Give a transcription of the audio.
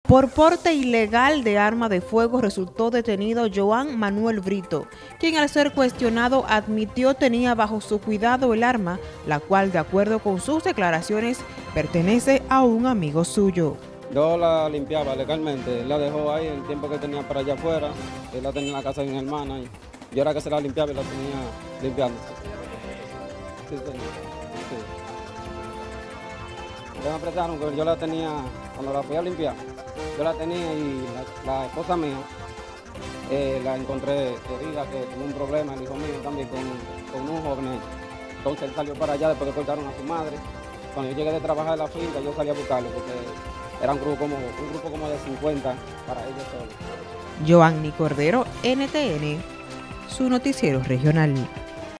Por porte ilegal de arma de fuego resultó detenido Joan Manuel Brito, quien al ser cuestionado admitió tenía bajo su cuidado el arma, la cual de acuerdo con sus declaraciones pertenece a un amigo suyo. Yo la limpiaba legalmente, él la dejó ahí el tiempo que tenía para allá afuera, él la tenía en la casa de mi hermana y yo era que se la limpiaba y la tenía limpiándose. Sí, señor. Sí. Ya me prestaron que yo la tenía, cuando la fui a limpiar, yo la tenía y la esposa mía la encontré herida, que tuvo un problema, el hijo mío también, con un joven. Entonces él salió para allá después que cortaron a su madre. Cuando yo llegué de trabajar en la finca, yo salí a buscarlo porque era un grupo como de 50 para ellos solos. Joanny Cordero, NTN, su noticiero regional.